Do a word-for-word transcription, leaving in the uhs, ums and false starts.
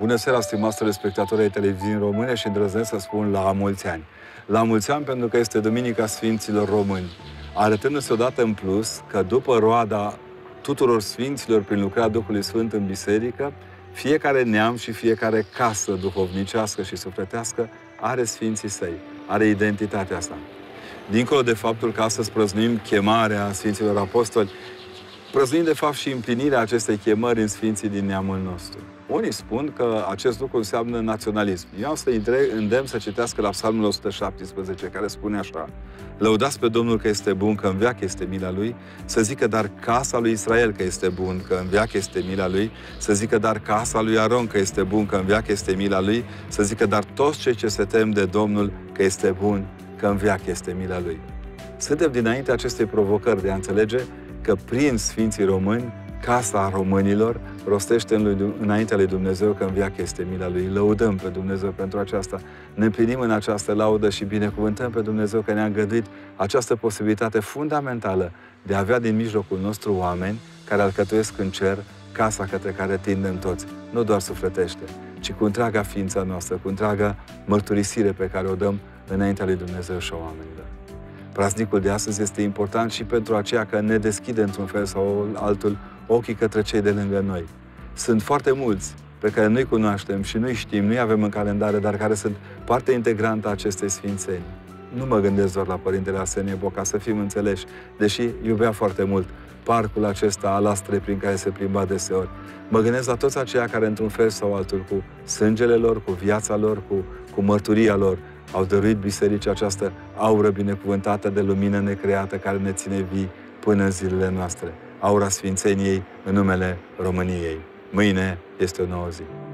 Bună seara, stimați telespectatori ai televiziunii române și îndrăznesc să spun la mulți ani. La mulți ani pentru că este Duminica Sfinților Români, arătându-se odată în plus că după roada tuturor Sfinților prin lucrarea Duhului Sfânt în biserică, fiecare neam și fiecare casă duhovnicească și sufletească are Sfinții săi, are identitatea sa. Dincolo de faptul că astăzi prăznuim chemarea Sfinților Apostoli, prăznuim de fapt și împlinirea acestei chemări în Sfinții din neamul nostru. Unii spun că acest lucru înseamnă naționalism. Eu am să îndemn să citească la Psalmul o sută șaptesprezece, care spune așa: lăudați pe Domnul că este bun, că în veac este mila Lui, să zică dar casa lui Israel că este bun, că în veac este mila Lui, să zică dar casa lui Aron că este bun, că în veac este mila Lui, să zică dar toți cei ce se tem de Domnul că este bun, că în veac este mila Lui. Suntem dinainte acestei provocări de a înțelege că prin Sfinții Români, casa românilor rostește în lui, înaintea lui Dumnezeu că în veac este mila Lui. Lăudăm pe Dumnezeu pentru aceasta. Ne împlinim în această laudă și binecuvântăm pe Dumnezeu că ne-a îngăduit această posibilitate fundamentală de a avea din mijlocul nostru oameni care alcătuiesc în cer casa către care tindem toți. Nu doar sufletește, ci cu întreaga ființa noastră, cu întreaga mărturisire pe care o dăm înaintea lui Dumnezeu și a oamenilor. Praznicul de astăzi este important și pentru aceea că ne deschide într-un fel sau altul ochii către cei de lângă noi. Sunt foarte mulți pe care nu-i cunoaștem și nu-i știm, nu-i avem în calendare, dar care sunt parte integrantă a acestei sfințeni. Nu mă gândesc doar la Părintele Arsenie Boca, să fim înțeleși, deși iubea foarte mult parcul acesta al Astrei prin care se plimba deseori. Mă gândesc la toți aceia care, într-un fel sau altul, cu sângele lor, cu viața lor, cu, cu mărturia lor, au dăruit bisericii această aură binecuvântată de lumină necreată care ne ține vii până în zilele noastre. Aura Sfințeniei în numele României. Mâine este o nouă zi.